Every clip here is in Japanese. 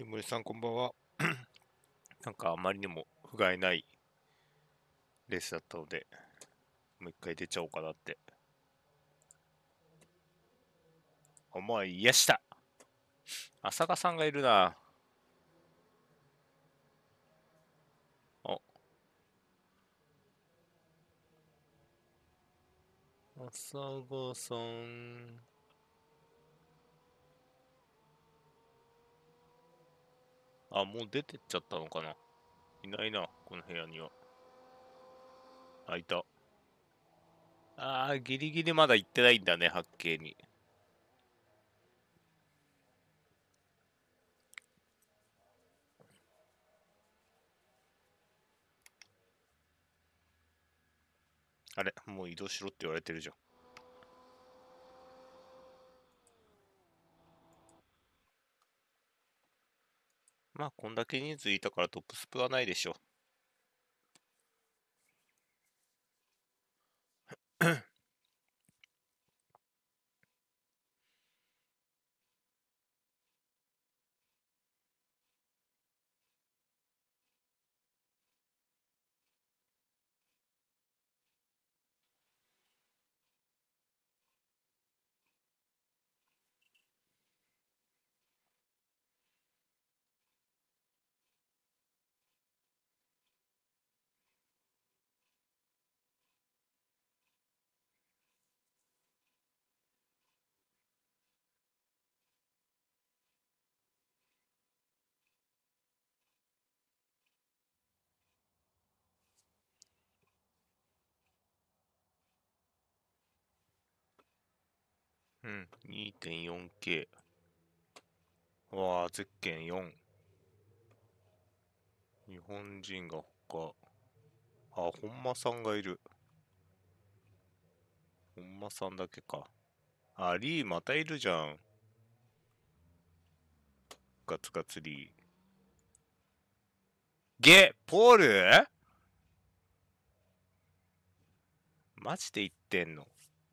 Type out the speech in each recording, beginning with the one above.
はい、森さんこんばんは。なんかあまりにも不甲斐ないレースだったので、もう一回出ちゃおうかなって思いやした。浅香さんがいるな。お、浅香さん。あ、もう出てっちゃったのかな。いないな、この部屋には。あ、いた。ギリギリまだ行ってないんだね、八景に。あれ、もう移動しろって言われてるじゃん。まあ、こんだけ人数いたからトップスプはないでしょ。うん、2.4K。わあ、ゼッケン4。日本人が他。あ、本間さんがいる。本間さんだけか。あ、リーまたいるじゃん。ガツガツリー。ポールマジで言ってんの？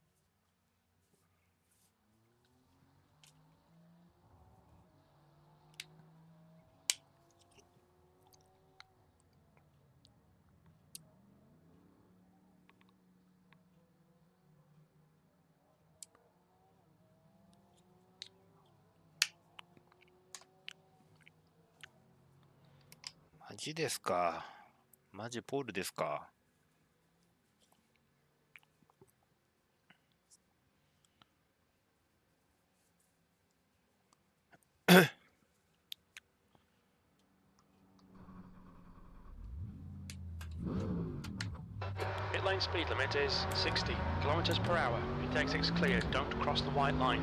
マジですか？マジポールですか？ Pit lane speed limit is 60 kilometers per hour. Pit exit's clear. Don't cross the white line.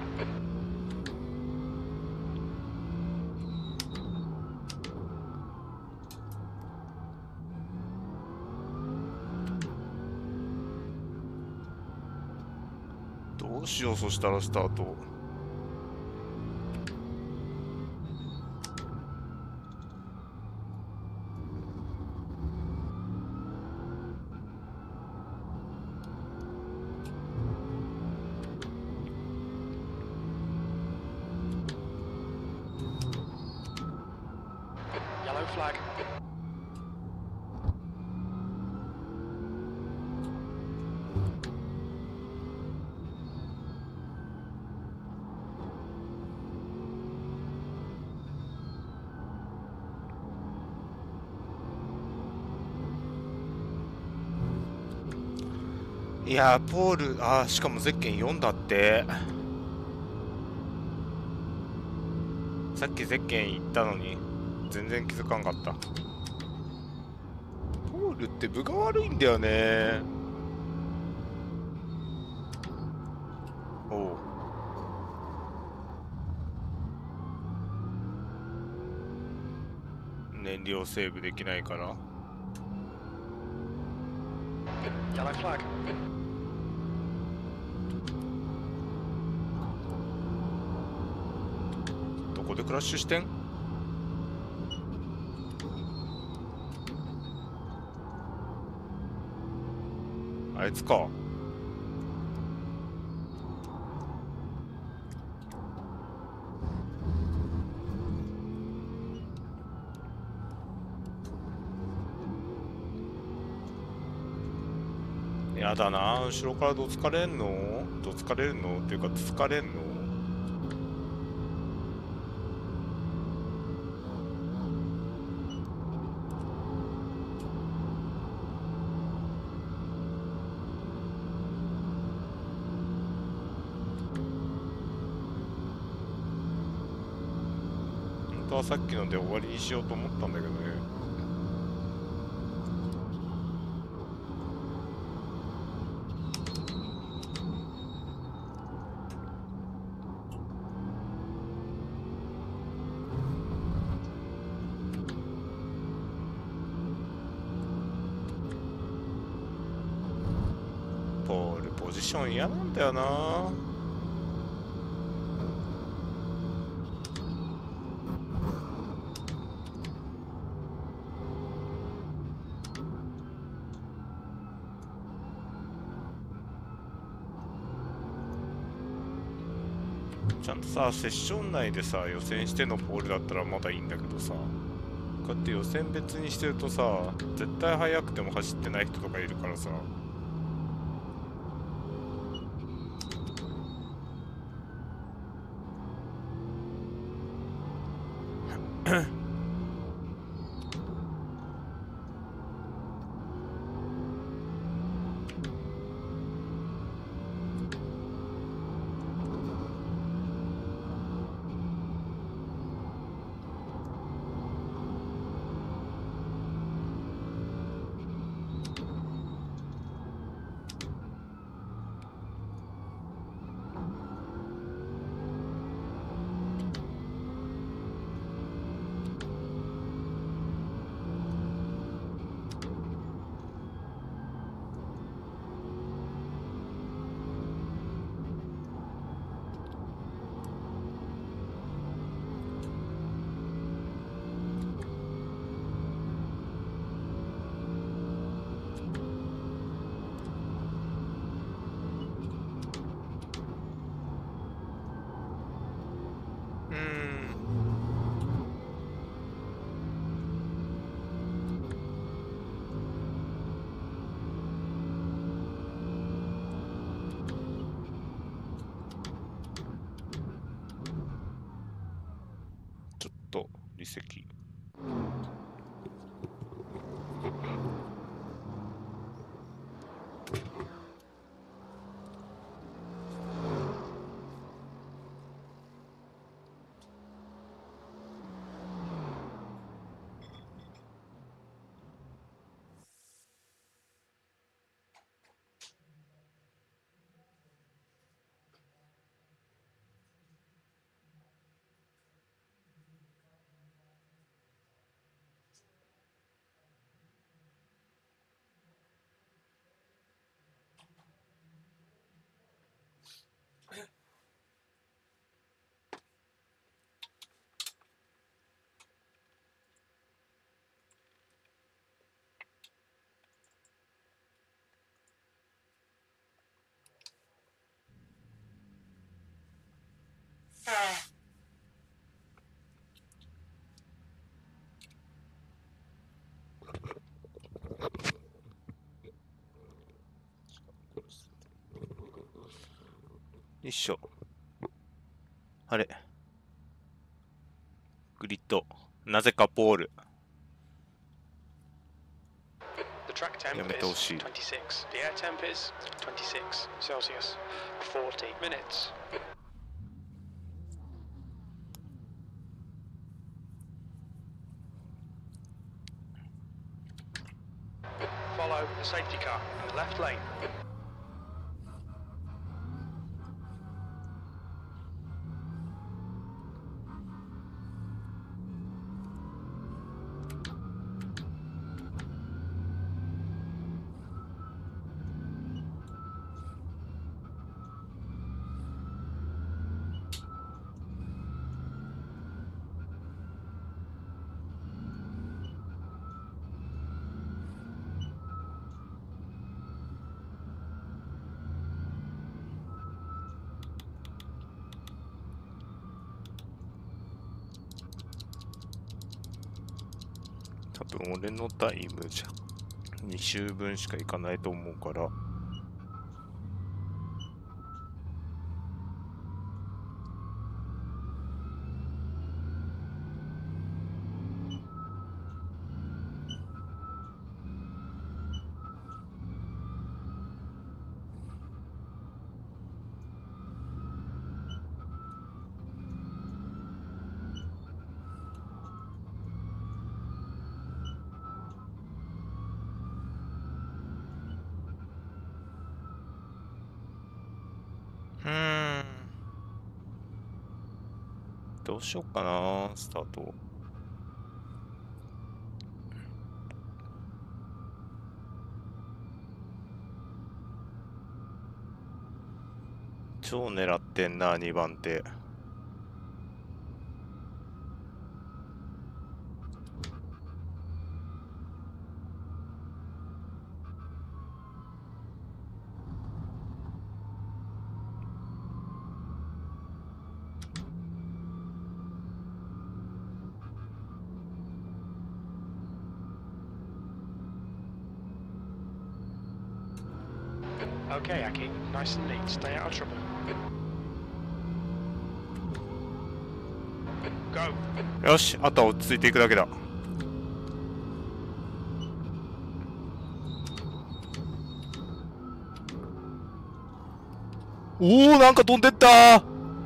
どうしよう、そしたらスタート。 Yellow flag. いやー、ポール、しかもゼッケン4だって。さっきゼッケン行ったのに、全然気づかんかった。ポールって分が悪いんだよね。おう。燃料セーブできないから。 Yellow flag. どこでクラッシュしてん？あいつか。 やだな、後ろからどつかれんのどつかれるのっていうか、つかれんの。本当はさっきので終わりにしようと思ったんだけどね。ポールポジション嫌なんだよな。ちゃんとさ、セッション内でさ、予選してのポールだったらまだいいんだけどさ、こうやって予選別にしてるとさ、絶対速くても走ってない人とかいるからさ。ちょっと離席。よいしょ。あれ。グリッド。なぜかポール。やめてほしい。 26. The air temp is 26 Celsius. 40 minutes. Follow the safety car in the left lane. 多分俺のタイムじゃ2周分しかいかないと思うからどうしよっかな、スタート。超狙ってんな、2番手。 Okay, Aki. Nice and neat. Stay out of trouble. Go. よし、あとは落ち着いていくだけだ。おお、なんか飛んでったー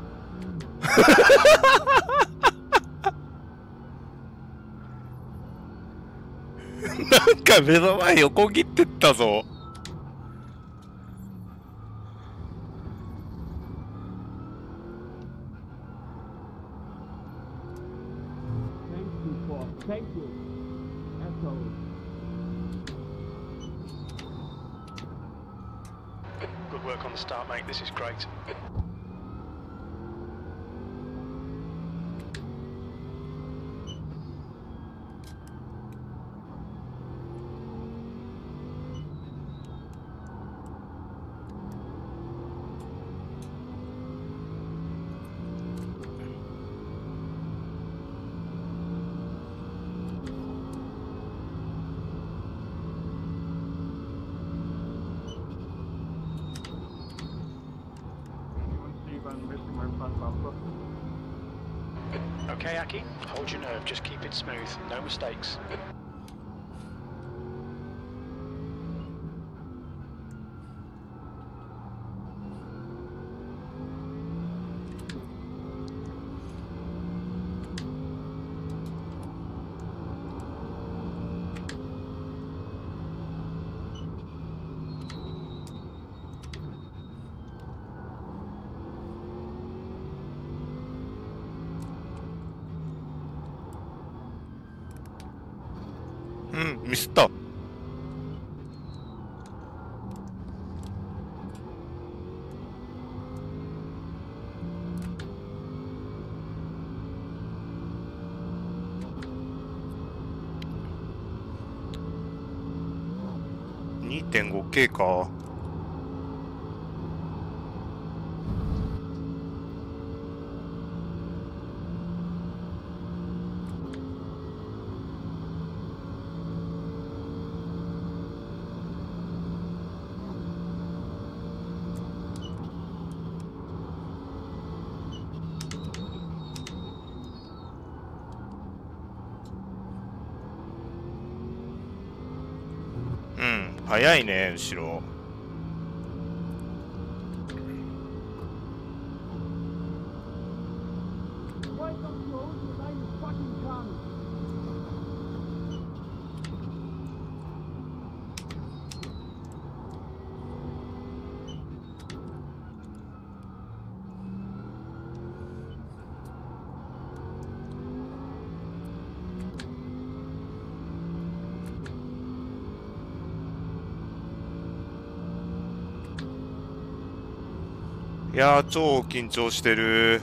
なんか目の前横切ってったぞ。 Thank you. Asshole. Good work on the start, mate. This is great. Okay, Aki. Hold your nerve. Just keep it smooth. No mistakes. ミスった。2.5K か。早いね、後ろ。いやー、超緊張してる。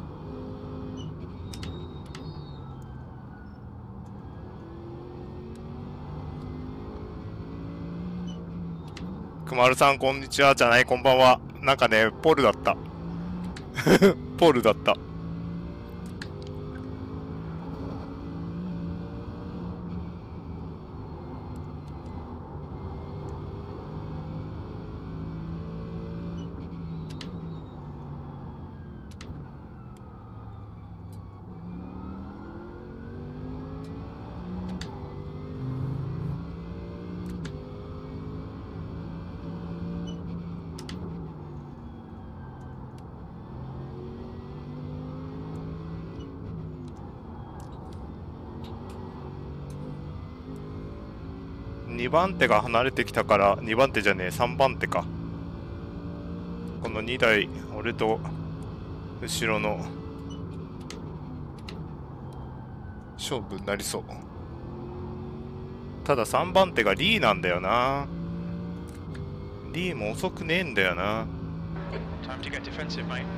くまるさん、こんにちは。じゃない、こんばんは。なんかね、ポルだった。ポルだった。2番手が離れてきたから、2番手じゃねえ、3番手か。この2台、俺と後ろの勝負になりそう。ただ3番手がリーなんだよな。リーも遅くねえんだよな。 Time to get defensive, mate.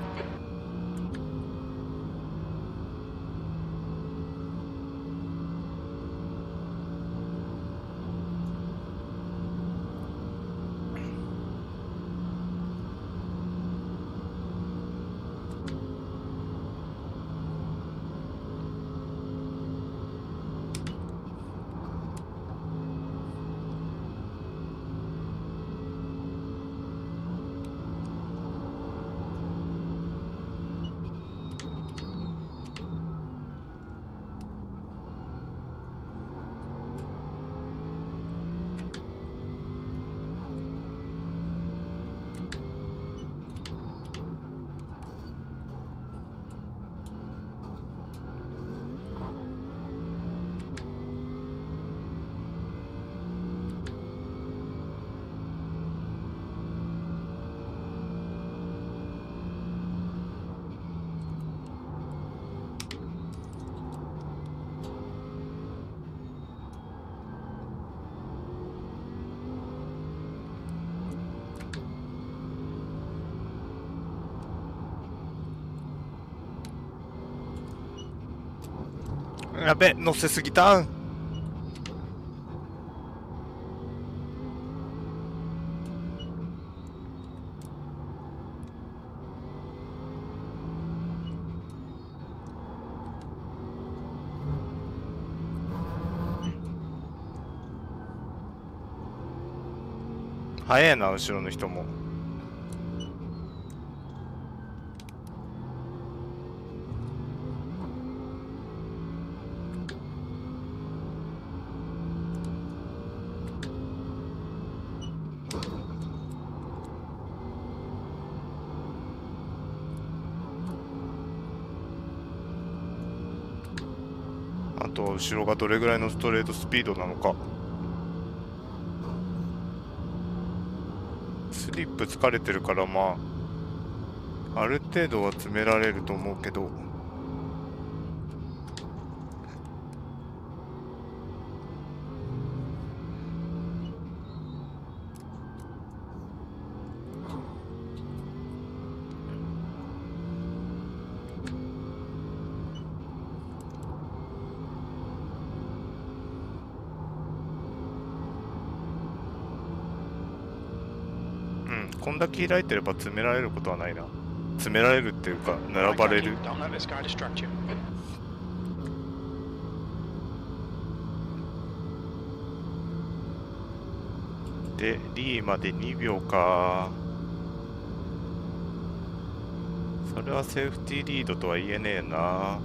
やべ、乗せすぎた。早いな、後ろの人も。あと後ろがどれぐらいのストレートスピードなのか。スリップ疲れてるからまあある程度は詰められると思うけど。こんだけ開いてれば詰められることはないな。詰められるっていうか並ばれる。 Don't let this guy distract you. でリーまで2秒か。それはセーフティーリードとは言えねえな。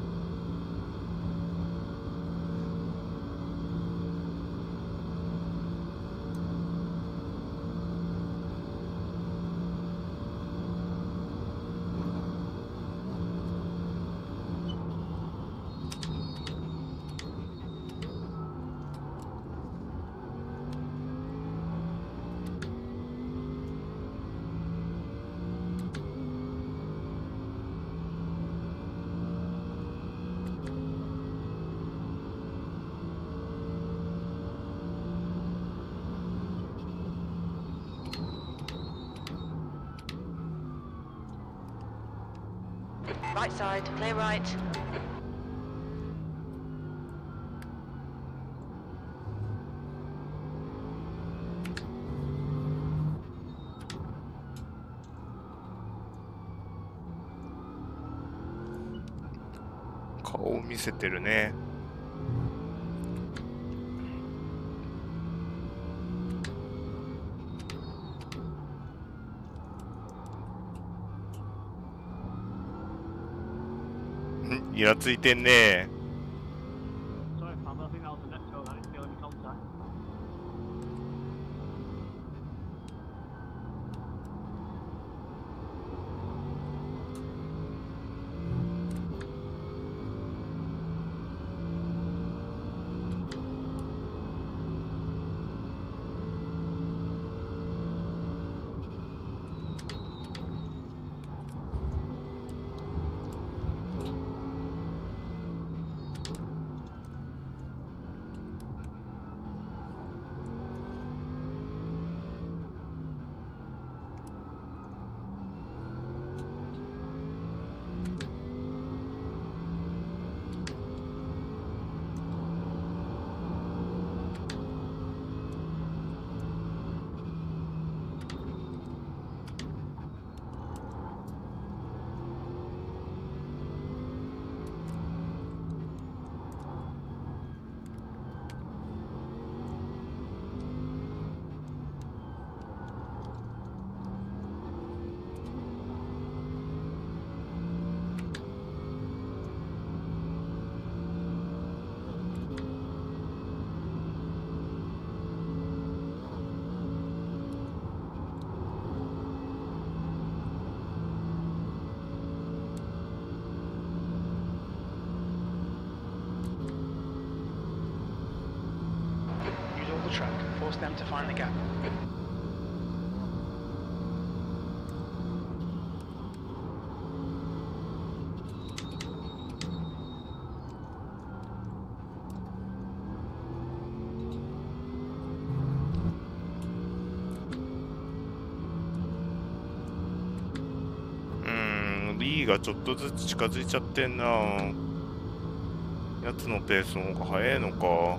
Right side, clear right. 顔を見せてるね。イラついてんね。 Sorry, Pam, I think that was the next goal. I didn't feel any contact. force them to find the gap. リーがちょっとずつ近づいちゃってんな。やつのペースの方が速いのか。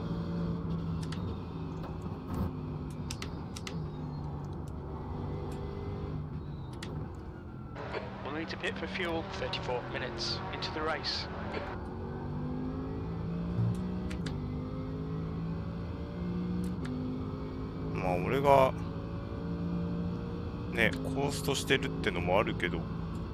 We'll need to pit for fuel 34 minutes into the race. まあ俺がねコーストしてるってのもあるけど、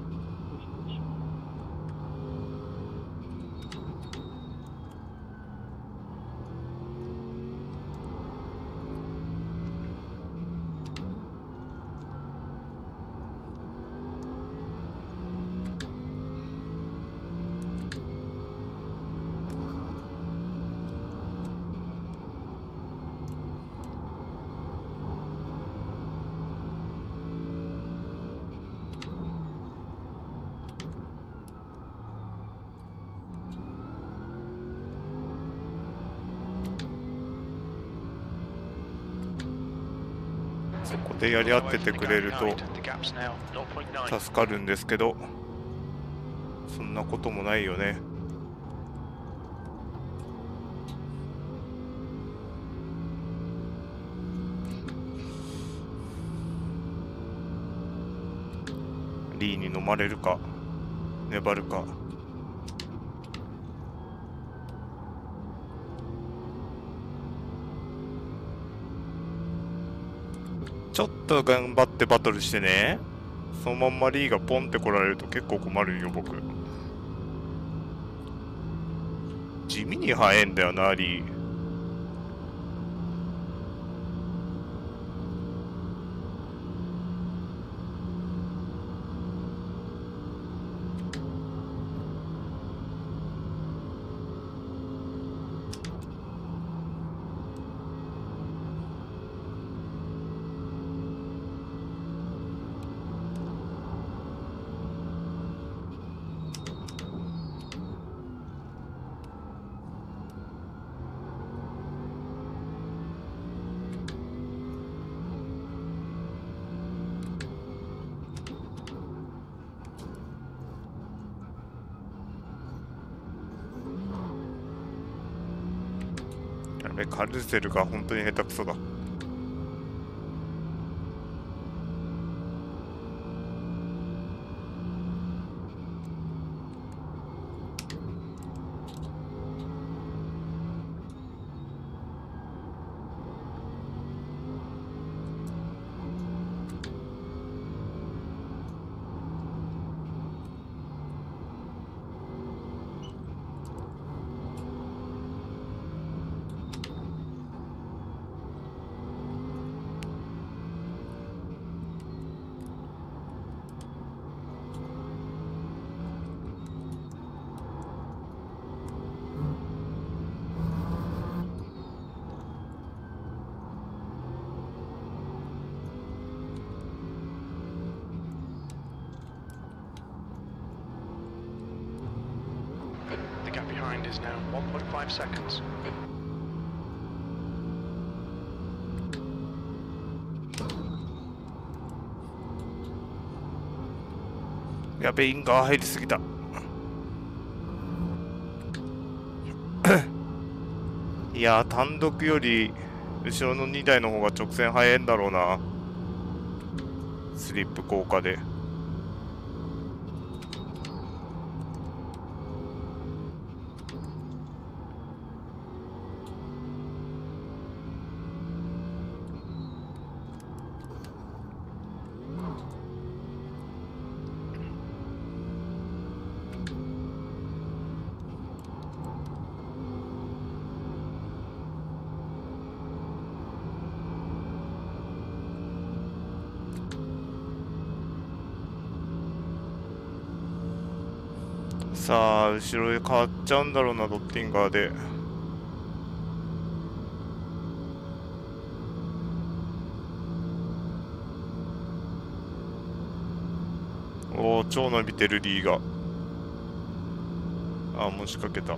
そこでやり合っててくれると The gap's now 0.9. 助かるんですけど、そんなこともないよね。リーに飲まれるか粘るか。ちょっと頑張ってバトルしてね。そのまんまリーがポンって来られると結構困るよ僕。地味に速いんだよなリー。カルセルが本当に下手くそだ。 The gap behind is now 1.5 seconds. やべえ、インガー入りすぎた。いやー、単独より後ろの2台の方が直線速いんだろうな。スリップ効果で。さあ、後ろへ変わっちゃうんだろうな、ドッティンガーで。 お、超伸びてるリーが。あ、もう仕掛けた。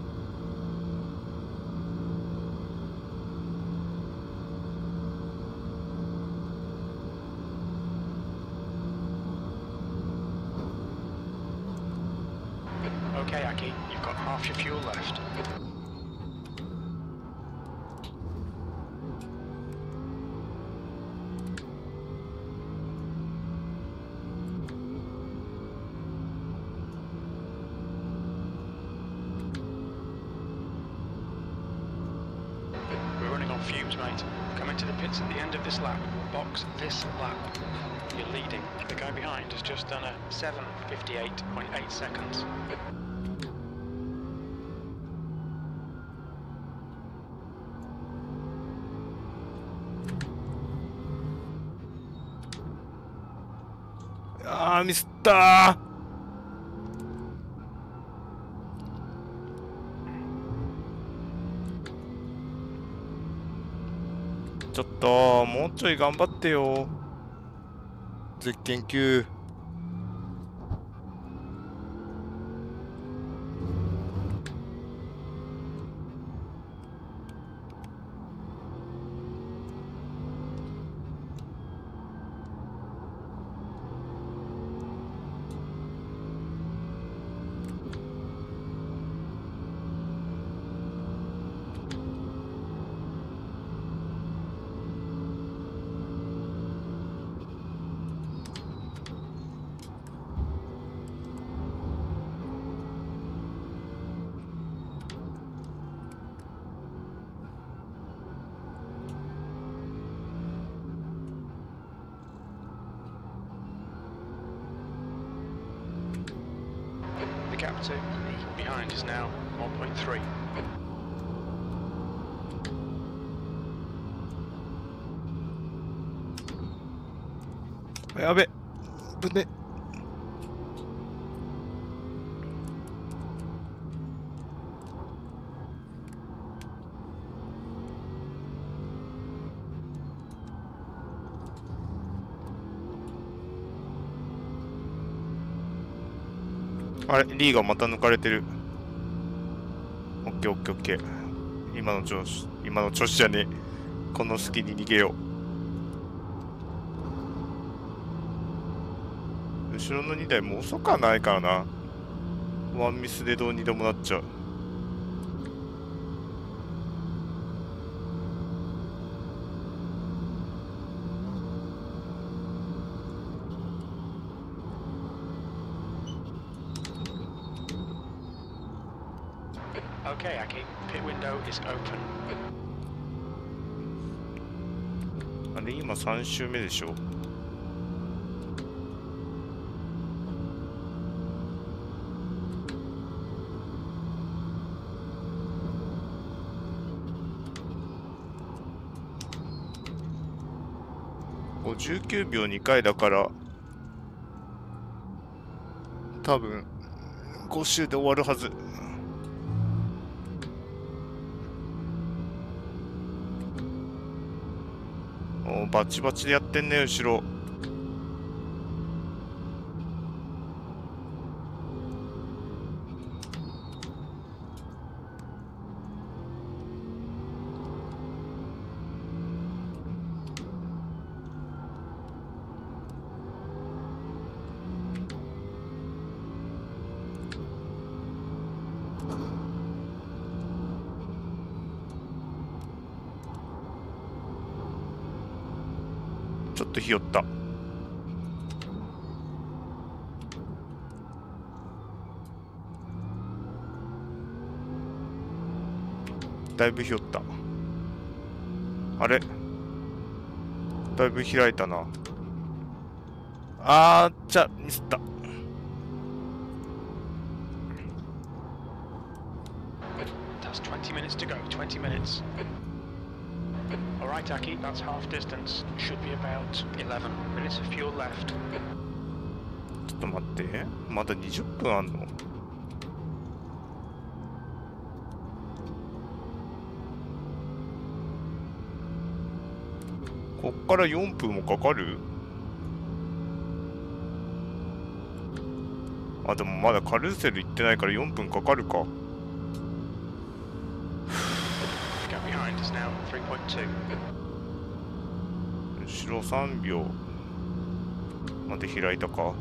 Okay, Aki, you've got half your fuel left. We're running on fumes, mate. Come into the pits at the end of this lap. Box this lap. You're leading. The guy behind has just done a 7:58.8 seconds. Miss ったー。ちょっともうちょい頑張ってよ。絶研究。 The gap to behind is now 1.3. やべ、ぶね。あれ、リーがまた抜かれてる。オッケーオッケーオッケー。今の調子じゃねえ。この隙に逃げよう。後ろの2台も遅くはないからな。ワンミスでどうにでもなっちゃう。 Okay, Aki, pit window is open. あれ、今3周目でしょ。59秒2回だから多分5周で終わるはず。お、バチバチでやってんね、後ろ。ちょっとひよった。だいぶひよった。あれ、だいぶ開いたな。じゃミスった。 That's 20 minutes to go, 20 minutes. Alright, Aki, that's half distance. Should be about 11 minutes of fuel left. ちょっと待って、まだ20分あんの？こっから4分もかかる？ あ、でもまだカルーセル行ってないから4分かかるか。 The gap behind is now 3.2. 後ろ3秒まで開いたか。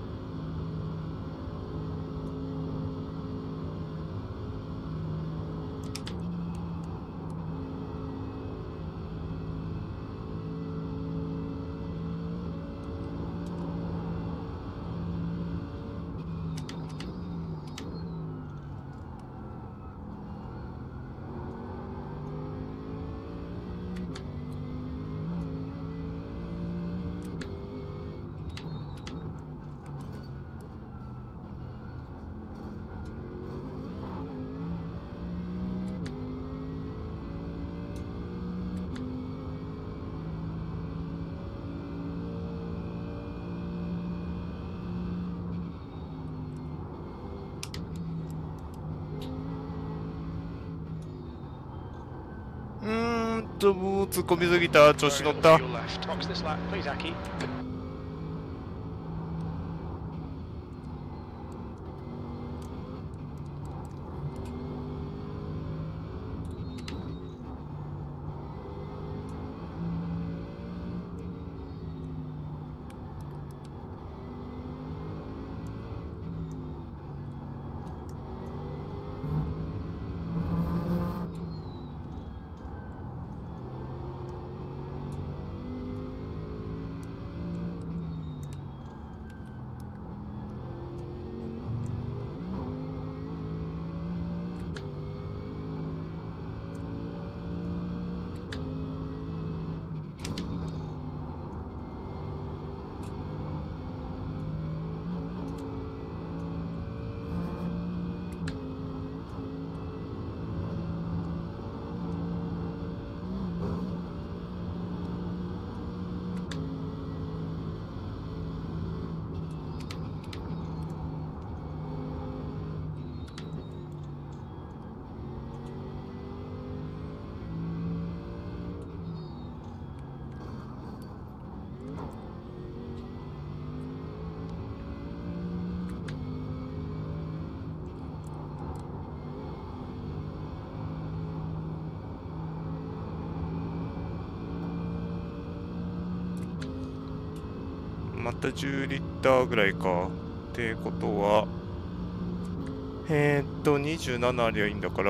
もう突っ込みすぎた。調子乗った。 Fuel left. Box this lap, please, Aki. また10リッターぐらいか。ってことは27ありゃいいんだから、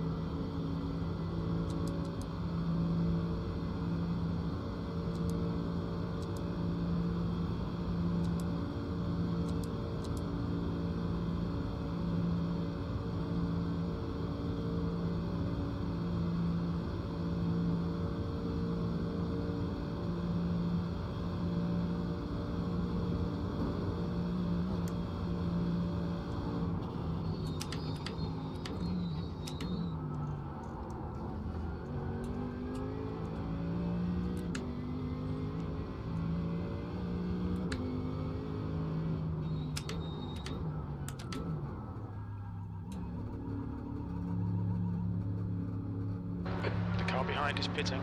The car behind is pitting.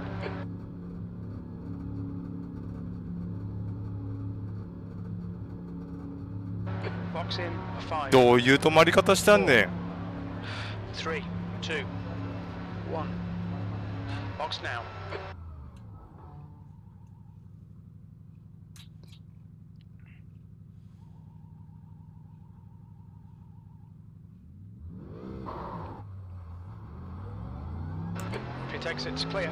Box in a 5. どういう止まり方したんねん。 3, 2, 1. Box now. Pit exits clear.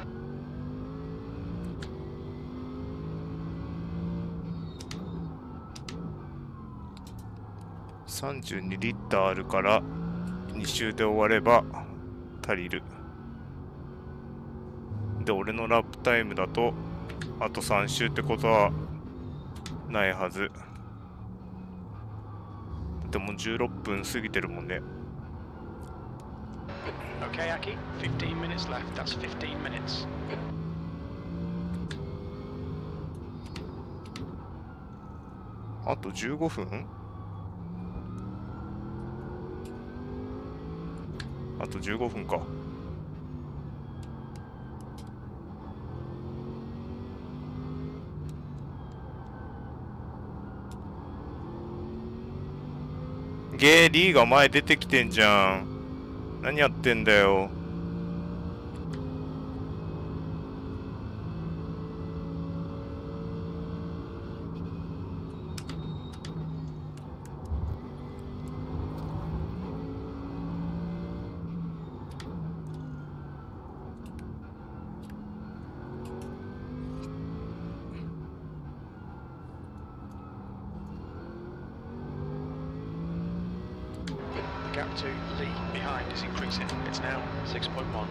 32リッターあるから2周で終われば足りる。で、俺のラップタイムだとあと3周ってことはないはず。でも16分過ぎてるもんね。 Okay, Aki. 15 minutes left. That's 15 minutes. あと15分？あと15分か。 げえ、リーが前出てきてんじゃん。何やってんだよ。 The gap to Lee behind is increasing. It's now 6.1.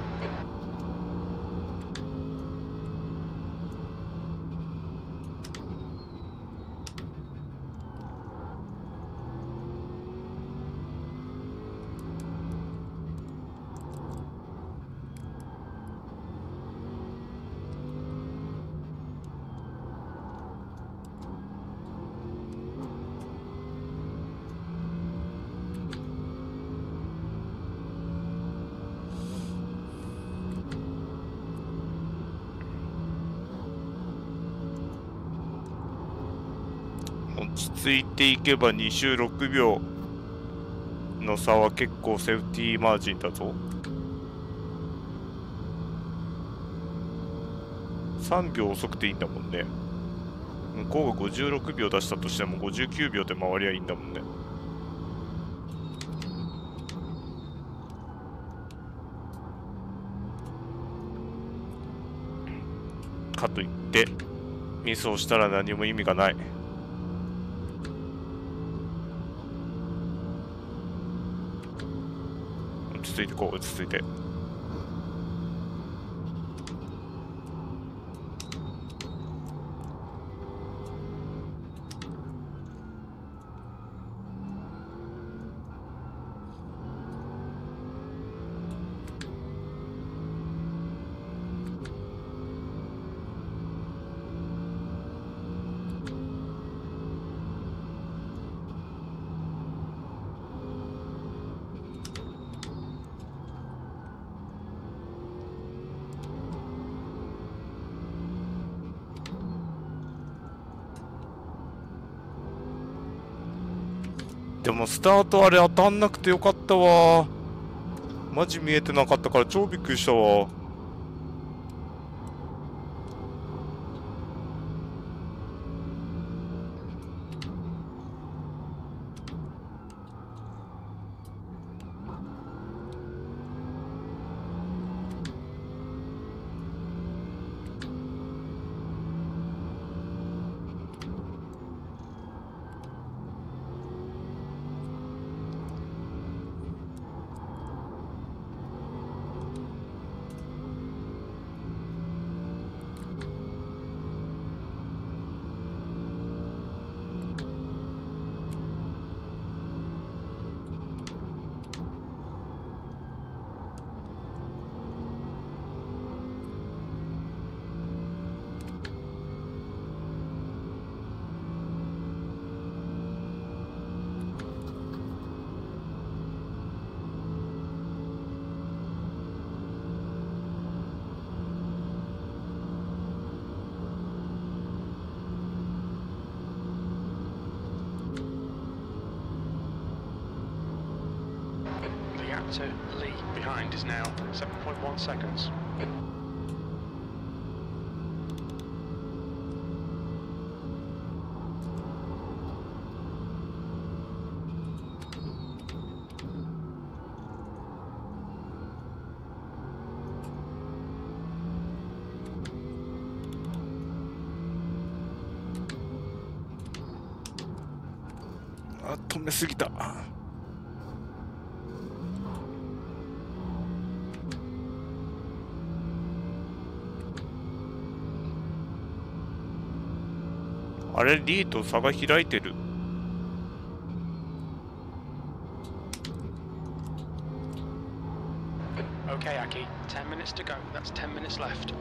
落ち着いていけば2周6秒の差は結構セーフティーマージンだぞ。3秒遅くていいんだもんね。向こうが56秒出したとしても59秒で回りゃいいんだもんね。かといってミスをしたら何も意味がない。落ち着いてこう、落ち着いて。でもスタートあれ当たんなくてよかったわ。マジ見えてなかったから超びっくりしたわ。 To Lee behind is now 7.1 seconds. あ、止めすぎた。あれ、リーと差が開いてる。 Okay, Aki, 10 minutes to go. That's 10 minutes left.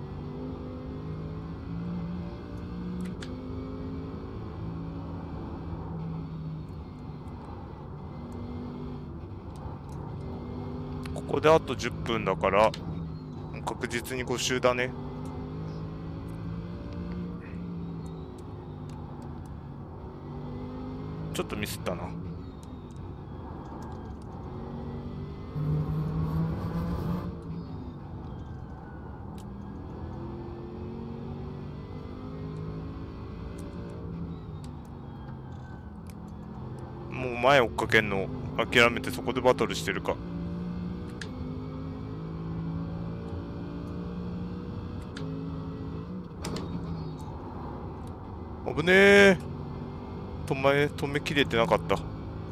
ここであと10分だから確実に5周だね。ちょっとミスったな。 前追っかけんの諦めてそこでバトルしてるか。危ねえ。止めきれてなかった。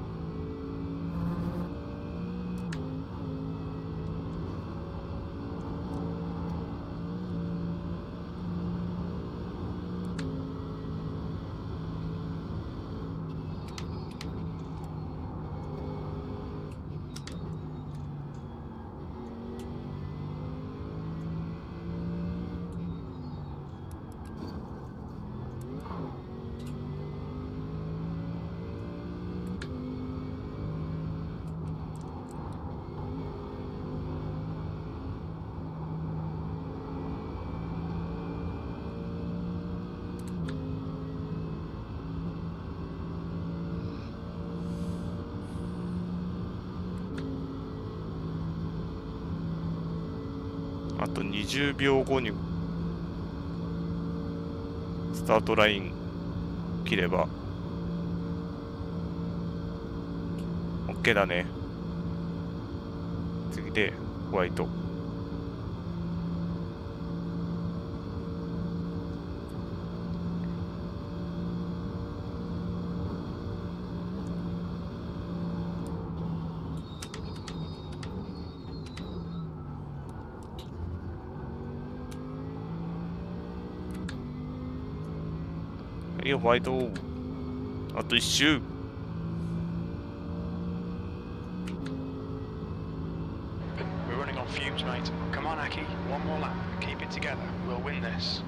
あと20秒後にスタートライン切れば OK だね。次でホワイト。いいよホワイト。あと1周。 We're running on fumes, mate. Come on, Aki. One more lap. Keep it together. We'll win this.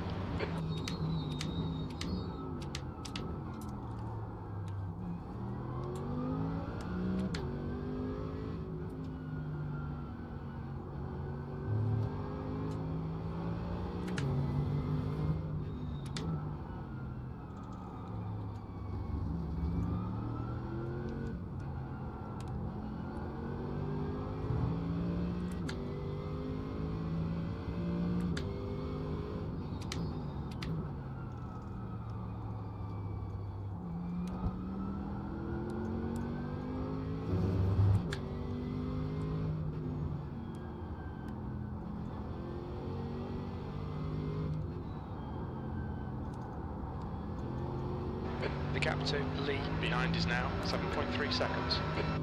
The gap to Lee behind is now 7.3 seconds.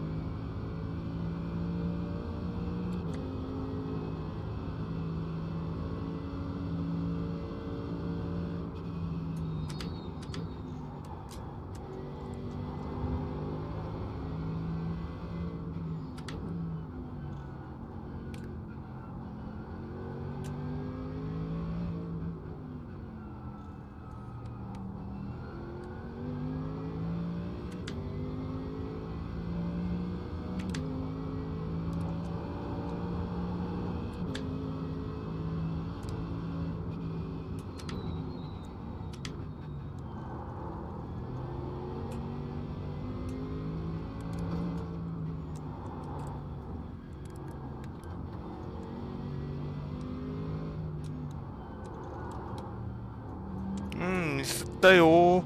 ミスったよ。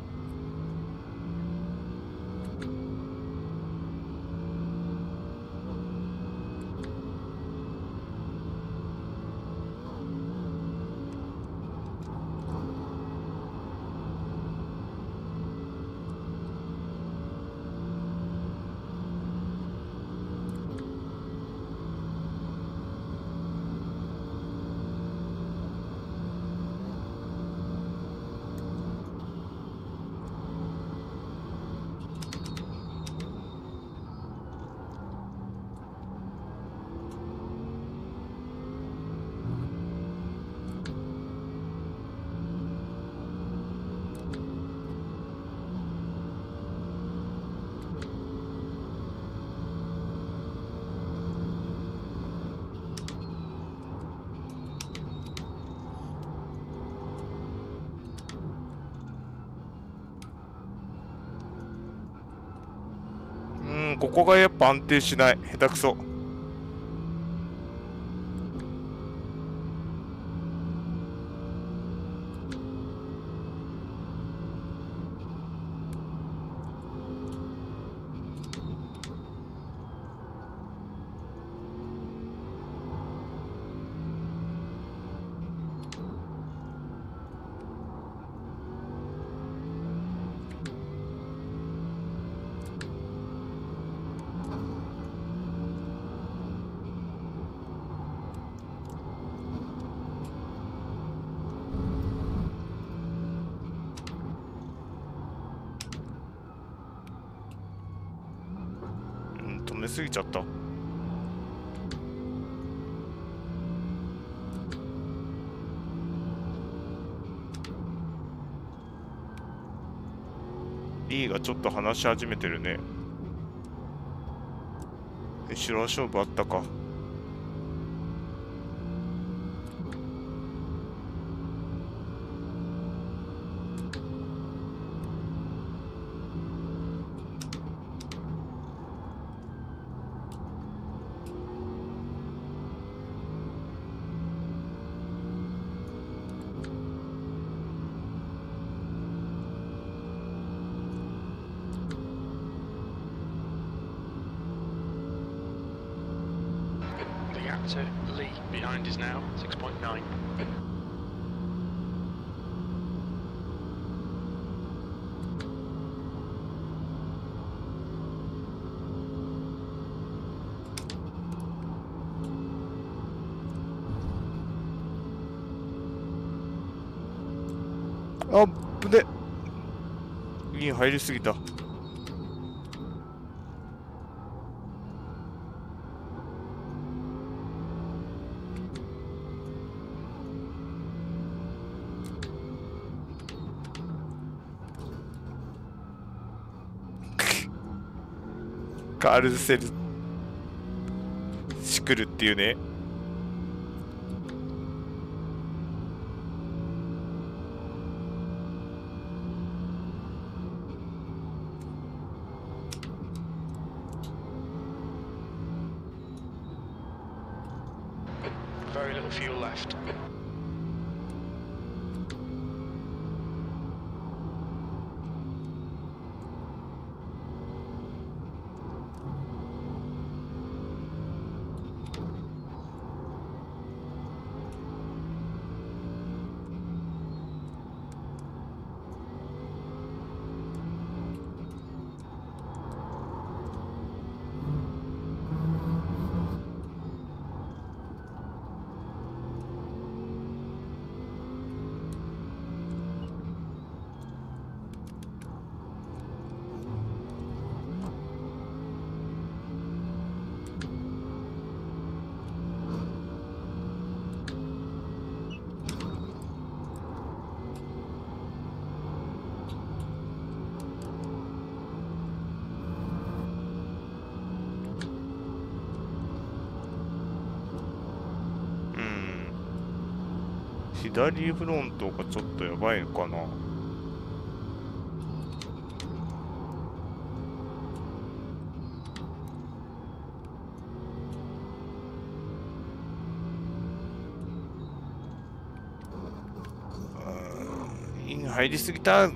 ここがやっぱ安定しない。下手くそ。 めすぎちゃった。リーがちょっと話し始めてるね。後ろ勝負あったか。 The gap to Lee behind is now 6.9. あぶね。イン入りすぎた。カールズセルしくるっていうね。 Very little fuel left. 左フロントがちょっとやばいのかな。イン入りすぎた。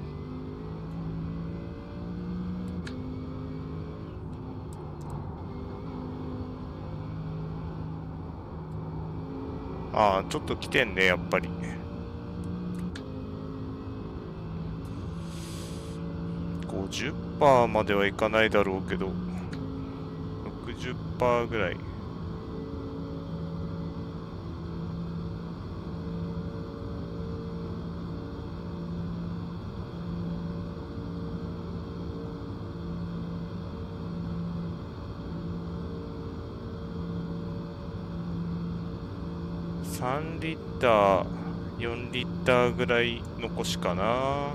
ああ、ちょっと来てんね、やっぱり。50% まではいかないだろうけど、60% ぐらい。3リッター、4リッターぐらい残しかな。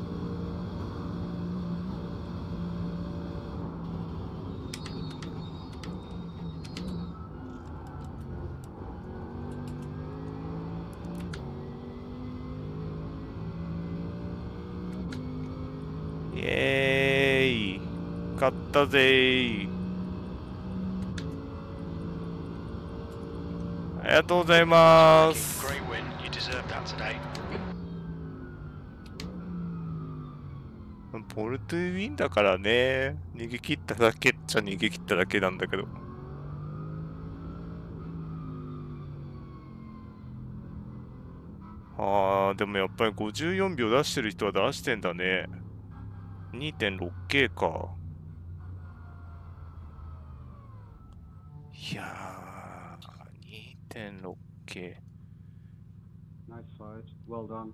イエーイ、勝ったぜー。ありがとうございます。 Great win. You deserved that today. ポルトゥウィンだからね。逃げ切っただけっちゃ逃げ切っただけなんだけど。あー、でもやっぱり54秒出してる人は出してんだね。2.6K か。いやー、2.6K。 Nice fight. Well done.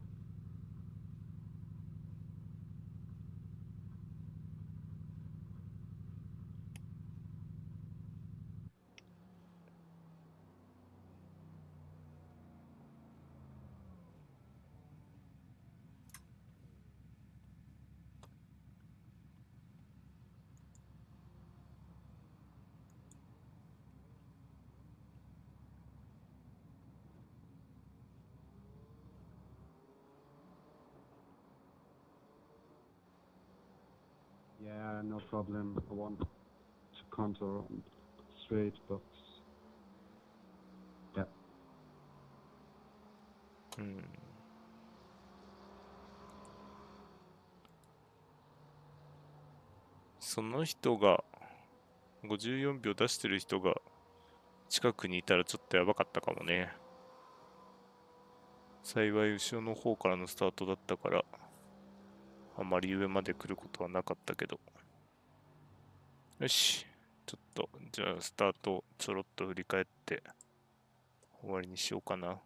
no problem. I want to contour on straight box. Yeah. うん。その人が、54秒出してる人が近くにいたらちょっとやばかったかもね。幸い後ろの方からのスタートだったから、あまり上まで来ることはなかったけど。よし。ちょっと、じゃあスタートちょろっと振り返って終わりにしようかな。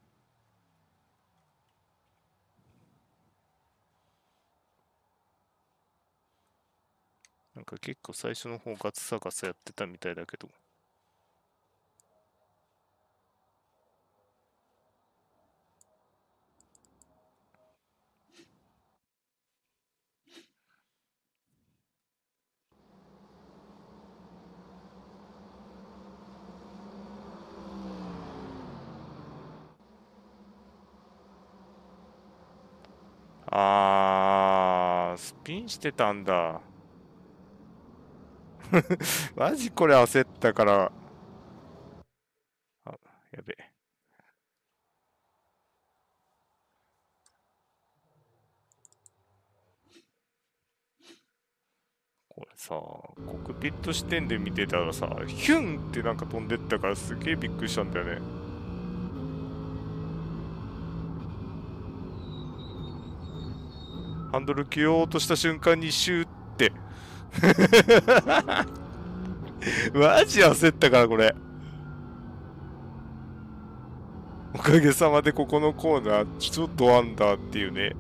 なんか結構最初の方ガツサガサやってたみたいだけど。スピンしてたんだ。マジこれ焦ったから。あ、やべえ。これさ、コックピット視点で見てたらさ、ヒュンってなんか飛んでったからすげえびっくりしたんだよね。ハンドル切ろうとした瞬間にシューってマジ焦ったからこれ。おかげさまでここのコーナーちょっとアンダーっていうね。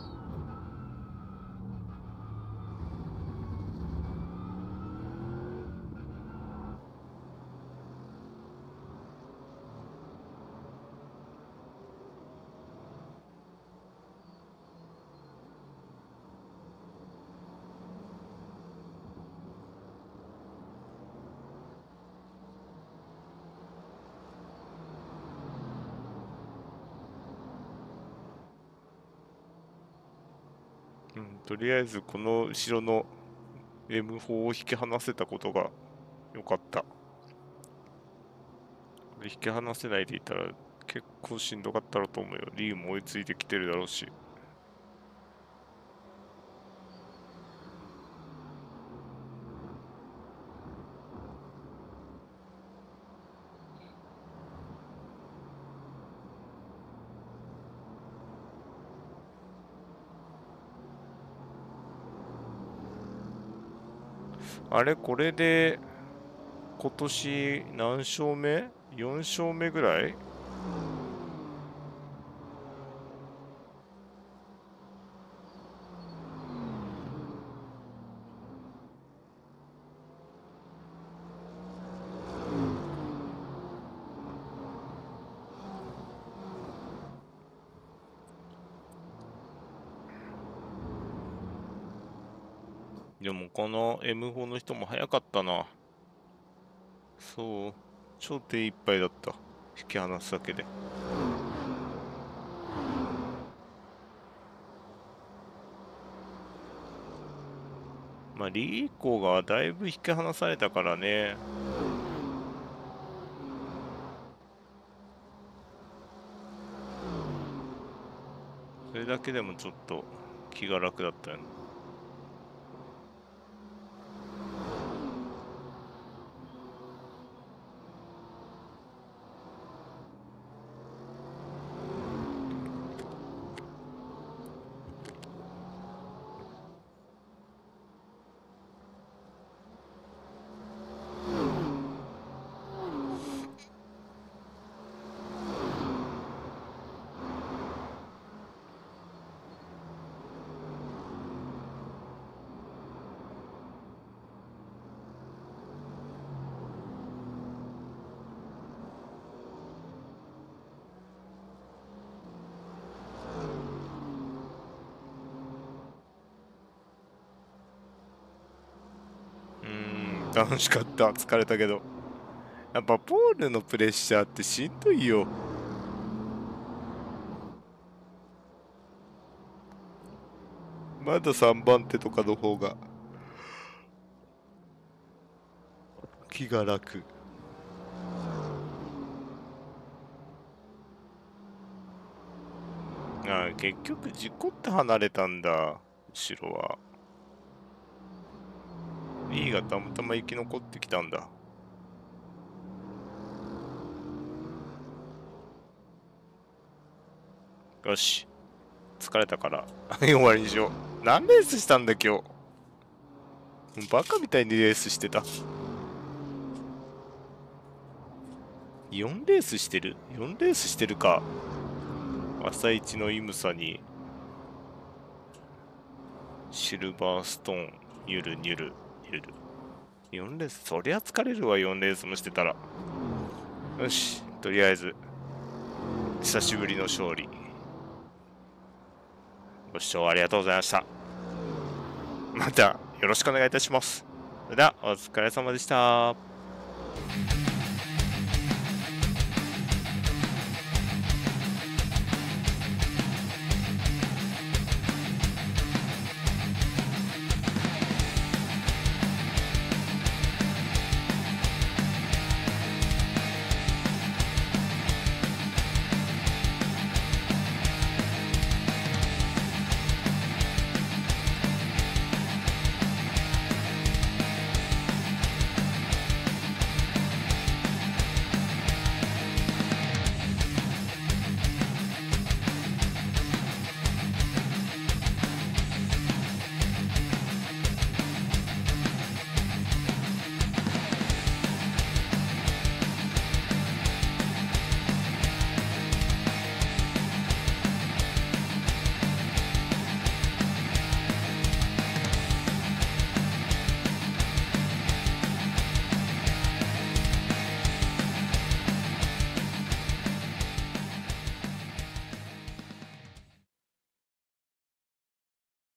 とりあえずこの後ろの M4 を引き離せたことが良かった。引き離せないでいたら結構しんどかったろうと思うよ。リーも追いついてきてるだろうし。あれ、これで今年何勝目 ?4 勝目ぐらい？でもこの M4 の人も早かったな。そう。超手いっぱいだった。引き離すだけで。まあ、リーコがだいぶ引き離されたからね。それだけでもちょっと気が楽だったよね。楽しかった。疲れたけど。やっぱポールのプレッシャーってしんどいよ。まだ3番手とかの方が気が楽。ああ、結局事故って離れたんだ、後ろは。B がたまたま生き残ってきたんだ。よし。疲れたから終わりにしよう。何レースしたんだ今日。バカみたいにレースしてた。4レースしてる ?4 レースしてるか。朝一のイムサにシルバーストーン、ゆるにゅるゆる。4レース、そりゃ疲れるわ、4レースもしてたら。よし、とりあえず久しぶりの勝利。ご視聴ありがとうございました。またよろしくお願いいたします。それではお疲れ様でした。